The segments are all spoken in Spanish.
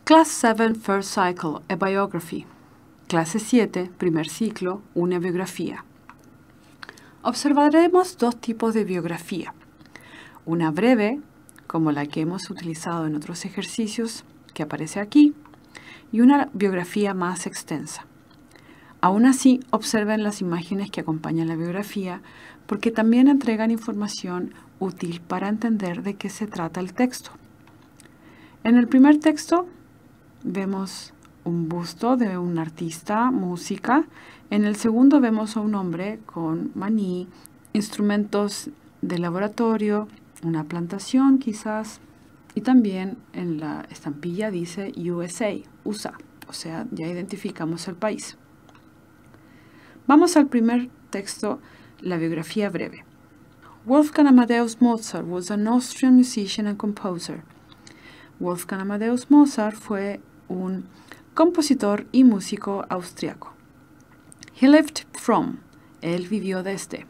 Class 7 First Cycle, a Biography. Clase 7, primer ciclo, una biografía. Observaremos dos tipos de biografía. Una breve, como la que hemos utilizado en otros ejercicios que aparece aquí, y una biografía más extensa. Aún así, observen las imágenes que acompañan la biografía porque también entregan información útil para entender de qué se trata el texto. En el primer texto vemos un busto de un artista, música. En el segundo vemos a un hombre con maní, instrumentos de laboratorio, una plantación quizás, y también en la estampilla dice USA, USA, o sea, ya identificamos el país. Vamos al primer texto, la biografía breve. Wolfgang Amadeus Mozart was an Austrian musician and composer. Wolfgang Amadeus Mozart fue un compositor y músico austriaco. He lived from, él vivió desde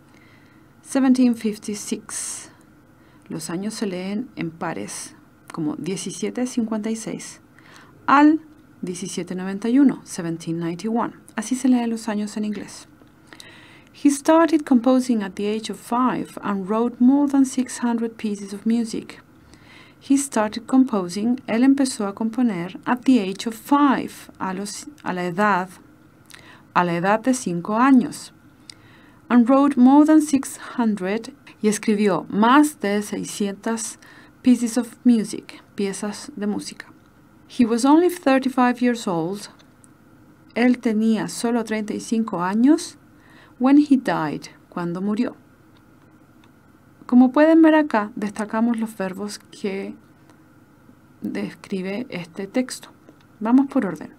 1756. Los años se leen en pares, como 1756, al 1791, 1791. Así se leen los años en inglés. He started composing at the age of 5 and wrote more than 600 pieces of music. He started composing, él empezó a componer at the age of 5, a la edad de 5 años. And wrote more than 600, y escribió más de 600 pieces of music, piezas de música. He was only 35 years old. Él tenía solo 35 años when he died, cuando murió. Como pueden ver acá, destacamos los verbos que describe este texto. Vamos por orden.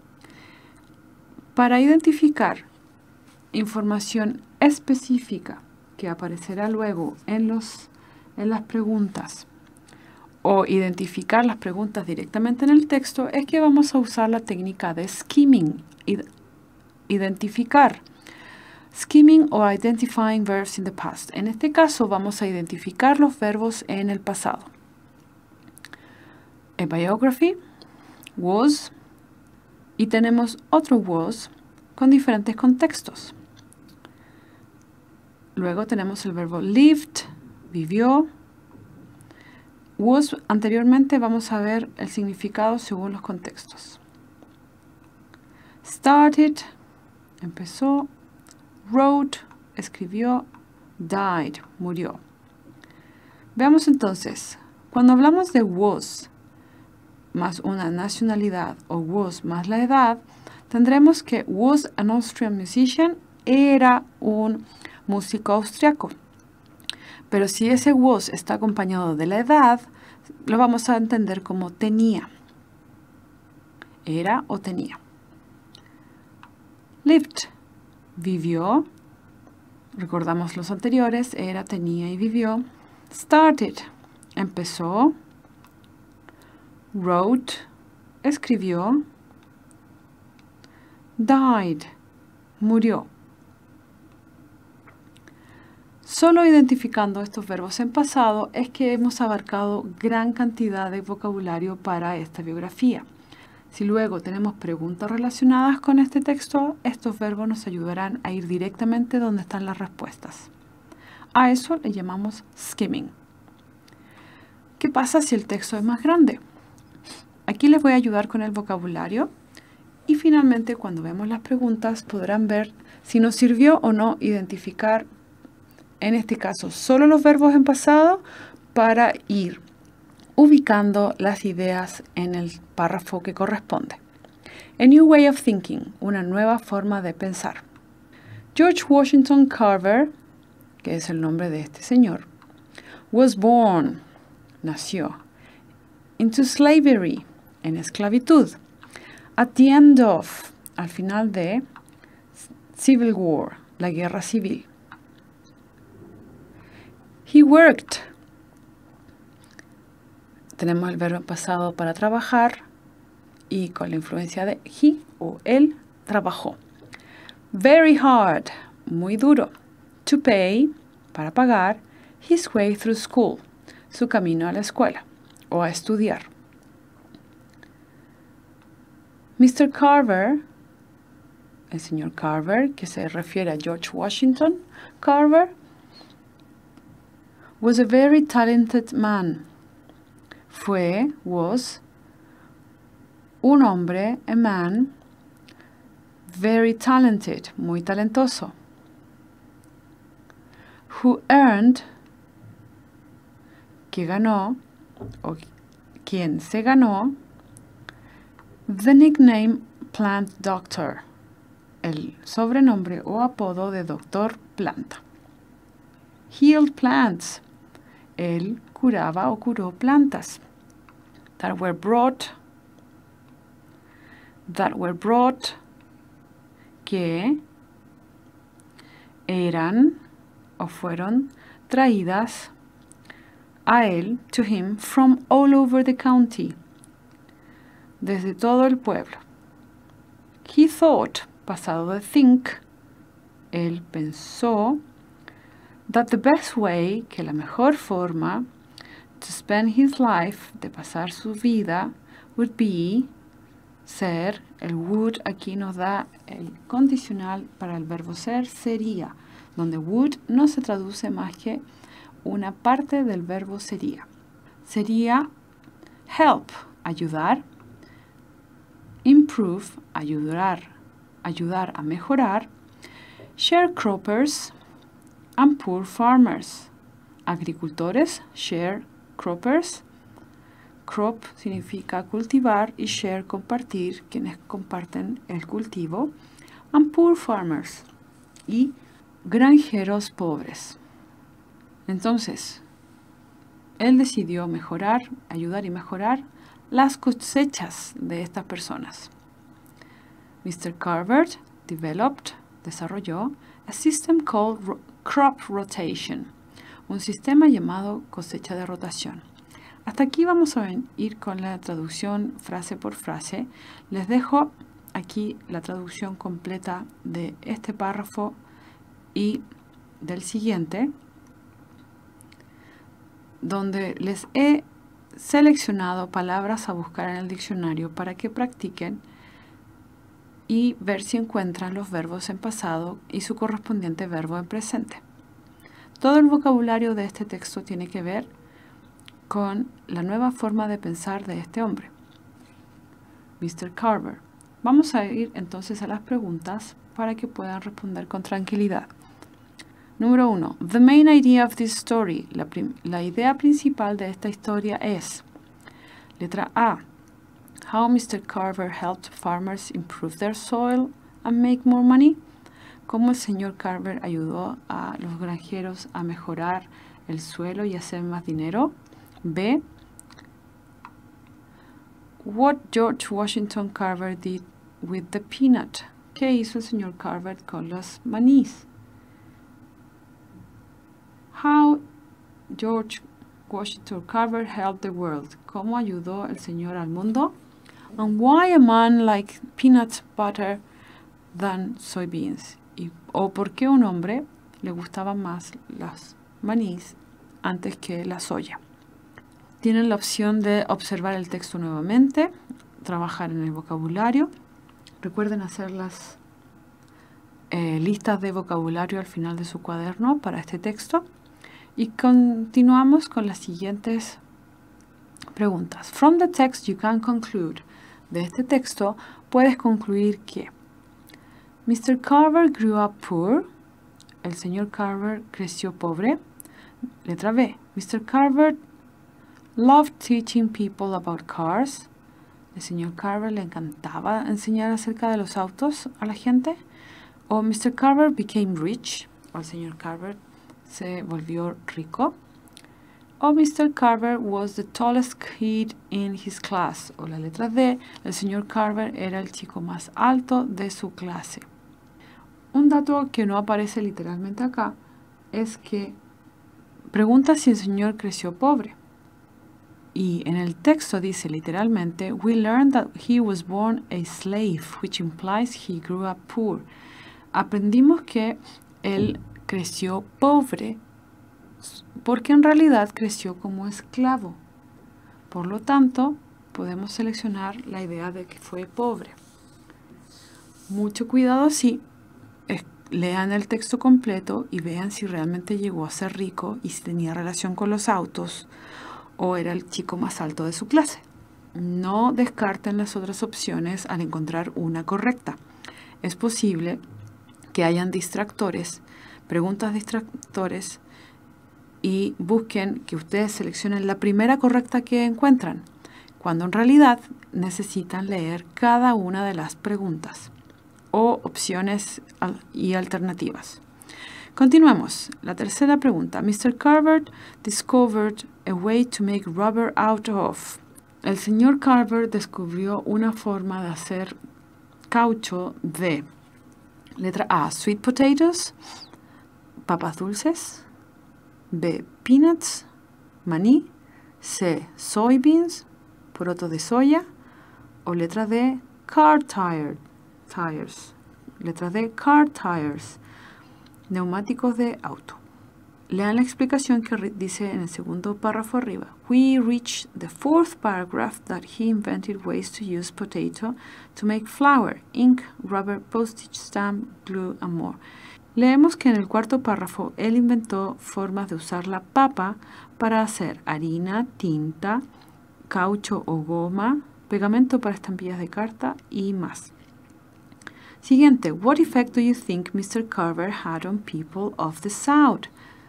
Para identificar información específica que aparecerá luego en las preguntas o identificar las preguntas directamente en el texto, es que vamos a usar la técnica de skimming, identificar. Skimming o identifying verbs in the past. En este caso vamos a identificar los verbos en el pasado. A biography, was, y tenemos otro was con diferentes contextos. Luego tenemos el verbo lived, vivió. Was, anteriormente vamos a ver el significado según los contextos. Started, empezó. Wrote, escribió. Died, murió. Veamos entonces, cuando hablamos de was más una nacionalidad o was más la edad, tendremos que was an Austrian musician, era un músico austriaco. Pero si ese was está acompañado de la edad, lo vamos a entender como tenía. Era o tenía. Lived, vivió. Recordamos los anteriores, era, tenía y vivió. Started, empezó. Wrote, escribió. Died, murió. Solo identificando estos verbos en pasado es que hemos abarcado gran cantidad de vocabulario para esta biografía. Si luego tenemos preguntas relacionadas con este texto, estos verbos nos ayudarán a ir directamente donde están las respuestas. A eso le llamamos skimming. ¿Qué pasa si el texto es más grande? Aquí les voy a ayudar con el vocabulario y finalmente cuando vemos las preguntas podrán ver si nos sirvió o no identificar, en este caso, solo los verbos en pasado para ir ubicando las ideas en el párrafo que corresponde. A new way of thinking, una nueva forma de pensar. George Washington Carver, que es el nombre de este señor, was born, nació, into slavery, en esclavitud, at the end of, al final de, Civil War, la guerra civil. He worked. Tenemos el verbo pasado para trabajar y con la influencia de he o él trabajó. Very hard, muy duro. To pay, para pagar. His way through school, su camino a la escuela o a estudiar. Mr. Carver, el señor Carver, que se refiere a George Washington Carver, was a very talented man. Was, un hombre, a man, very talented, muy talentoso. Who earned, que ganó, o quien se ganó, the nickname Plant Doctor, el sobrenombre o apodo de Doctor Planta. Healed plants, él curaba o curó plantas. That were brought, que eran o fueron traídas a él, to him, from all over the county, desde todo el pueblo. He thought, pasado de think, él pensó, that the best way, que la mejor forma, to spend his life, de pasar su vida, would be, ser, el would aquí nos da el condicional para el verbo ser, sería, donde would no se traduce más que una parte del verbo sería. Sería help, ayudar, improve, ayudar a mejorar, sharecroppers and poor farmers, agricultores, sharecroppers, crop significa cultivar y share compartir, quienes comparten el cultivo, and poor farmers, y granjeros pobres. Entonces, él decidió mejorar, ayudar y mejorar las cosechas de estas personas. Mr. Carver desarrolló a system called crop rotation, un sistema llamado cosecha de rotación. Hasta aquí vamos a ir con la traducción frase por frase. Les dejo aquí la traducción completa de este párrafo y del siguiente, donde les he seleccionado palabras a buscar en el diccionario para que practiquen y ver si encuentran los verbos en pasado y su correspondiente verbo en presente. Todo el vocabulario de este texto tiene que ver con la nueva forma de pensar de este hombre, Mr. Carver. Vamos a ir entonces a las preguntas para que puedan responder con tranquilidad. Número 1. The main idea of this story. La idea principal de esta historia es. Letra A. How Mr. Carver helped farmers improve their soil and make more money. Cómo el señor Carver ayudó a los granjeros a mejorar el suelo y hacer más dinero. B. What George Washington Carver did with the peanut. ¿Qué hizo el señor Carver con los manís? How George Washington Carver helped the world. ¿Cómo ayudó el señor al mundo? And why a man like peanut butter than soybeans? ¿O por qué un hombre le gustaban más las manís antes que la soya? Tienen la opción de observar el texto nuevamente, trabajar en el vocabulario. Recuerden hacer las listas de vocabulario al final de su cuaderno para este texto. Y continuamos con las siguientes preguntas. From the text you can conclude. De este texto puedes concluir que Mr. Carver grew up poor. El señor Carver creció pobre. Letra B. Mr. Carver loved teaching people about cars. El señor Carver le encantaba enseñar acerca de los autos a la gente. O Mr. Carver became rich. O el señor Carver se volvió rico. O Mr. Carver was the tallest kid in his class. O la letra D, el señor Carver era el chico más alto de su clase. Un dato que no aparece literalmente acá es que pregunta si el señor creció pobre. Y en el texto dice literalmente, we learned that he was born a slave, which implies he grew up poor. Aprendimos que él creció pobre porque en realidad creció como esclavo. Por lo tanto, podemos seleccionar la idea de que fue pobre. Mucho cuidado sí. Lean el texto completo y vean si realmente llegó a ser rico y si tenía relación con los autos o era el chico más alto de su clase. No descarten las otras opciones al encontrar una correcta. Es posible que hayan distractores, preguntas distractores, y busquen que ustedes seleccionen la primera correcta que encuentran, cuando en realidad necesitan leer cada una de las preguntas o opciones y alternativas. Continuemos. La tercera pregunta. Mr. Carver discovered a way to make rubber out of. El señor Carver descubrió una forma de hacer caucho de. Letra A, sweet potatoes, papas dulces. B, peanuts, maní. C, soybeans, poroto de soya. O letra D, car tires. Letra D, car tires, neumáticos de auto. Lean la explicación que dice en el segundo párrafo arriba. We reach the fourth paragraph that he invented ways to use potato to make flour, ink, rubber, postage stamp, glue, and more. Leemos que en el cuarto párrafo él inventó formas de usar la papa para hacer harina, tinta, caucho o goma, pegamento para estampillas de carta y más. Siguiente. What effect do you think Mr. Carver had on people of the South?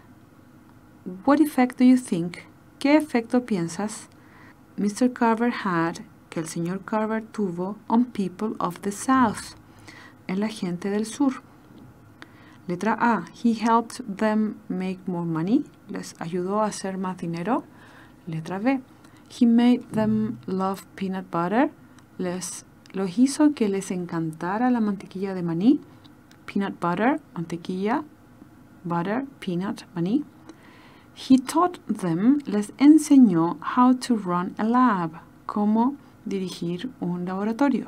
What effect do you think? ¿Qué efecto piensas Mr. Carver had, que el señor Carver tuvo, on people of the South, en la gente del sur? Letra A. He helped them make more money. Les ayudó a hacer más dinero. Letra B. He made them love peanut butter. Los hizo que les encantara la mantequilla de maní. Peanut butter, mantequilla. Butter, peanut, maní. He taught them, les enseñó how to run a lab, cómo dirigir un laboratorio.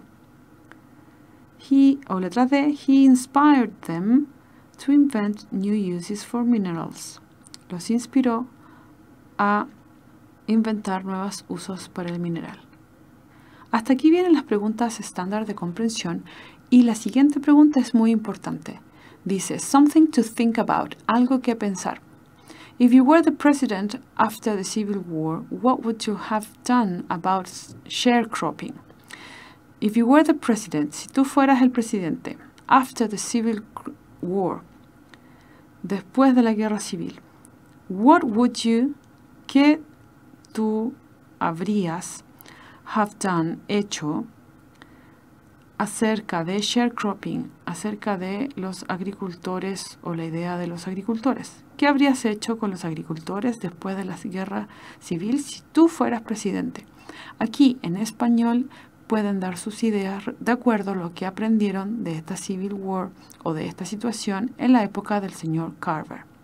Letra D, he inspired them to invent new uses for minerals. Los inspiró a inventar nuevos usos para el mineral. Hasta aquí vienen las preguntas estándar de comprensión y la siguiente pregunta es muy importante. Dice, something to think about, algo que pensar. If you were the president after the Civil War, what would you have done about sharecropping? If you were the president, si tú fueras el presidente, after the Civil War, después de la guerra civil, what would you, ¿qué tú habrías have done, hecho, acerca de sharecropping, acerca de los agricultores o la idea de los agricultores? ¿Qué habrías hecho con los agricultores después de la guerra civil si tú fueras presidente? Aquí en español pueden dar sus ideas de acuerdo a lo que aprendieron de esta Civil War o de esta situación en la época del señor Carver.